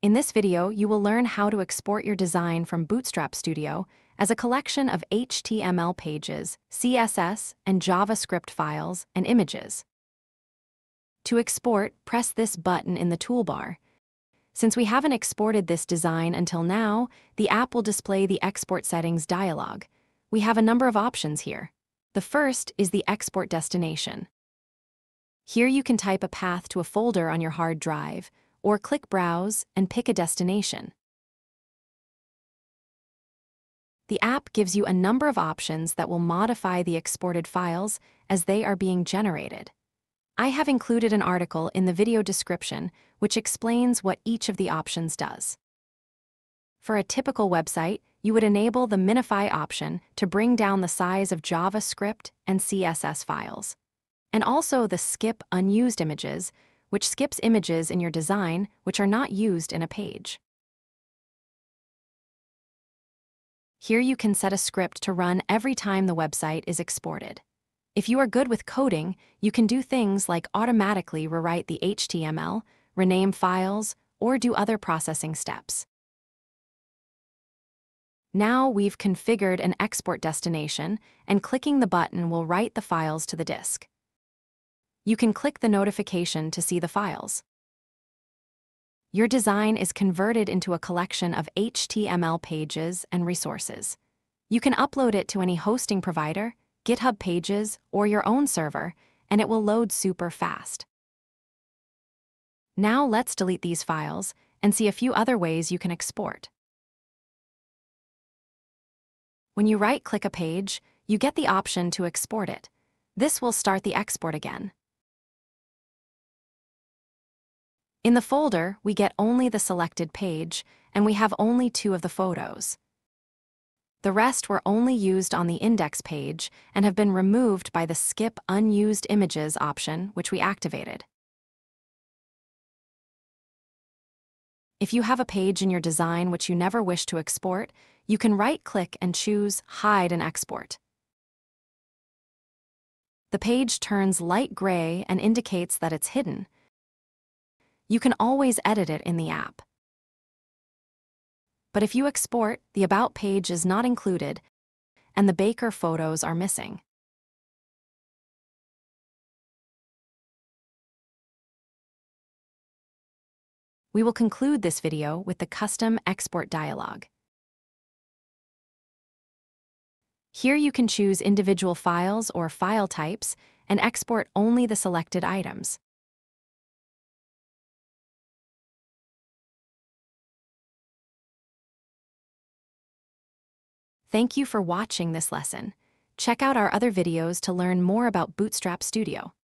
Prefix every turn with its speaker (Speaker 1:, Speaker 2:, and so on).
Speaker 1: In this video, you will learn how to export your design from Bootstrap Studio as a collection of HTML pages, CSS and JavaScript files, and images. To export, press this button in the toolbar. Since we haven't exported this design until now, the app will display the export settings dialog. We have a number of options here. The first is the export destination. Here you can type a path to a folder on your hard drive, or click Browse and pick a destination. The app gives you a number of options that will modify the exported files as they are being generated. I have included an article in the video description which explains what each of the options does. For a typical website, you would enable the minify option to bring down the size of JavaScript and CSS files, and also the skip unused images, which skips images in your design which are not used in a page. Here you can set a script to run every time the website is exported. If you are good with coding, you can do things like automatically rewrite the HTML, rename files, or do other processing steps. Now we've configured an export destination, and clicking the button will write the files to the disk. You can click the notification to see the files. Your design is converted into a collection of HTML pages and resources. You can upload it to any hosting provider, GitHub pages, or your own server, and it will load super fast. Now let's delete these files and see a few other ways you can export. When you right-click a page, you get the option to export it. This will start the export again. In the folder, we get only the selected page, and we have only 2 of the photos. The rest were only used on the index page and have been removed by the Skip Unused Images option, which we activated. If you have a page in your design which you never wish to export, you can right-click and choose Hide and Export. The page turns light gray and indicates that it's hidden. You can always edit it in the app. But if you export, the About page is not included, and the baker photos are missing. We will conclude this video with the custom export dialog. Here you can choose individual files or file types and export only the selected items. Thank you for watching this lesson. Check out our other videos to learn more about Bootstrap Studio.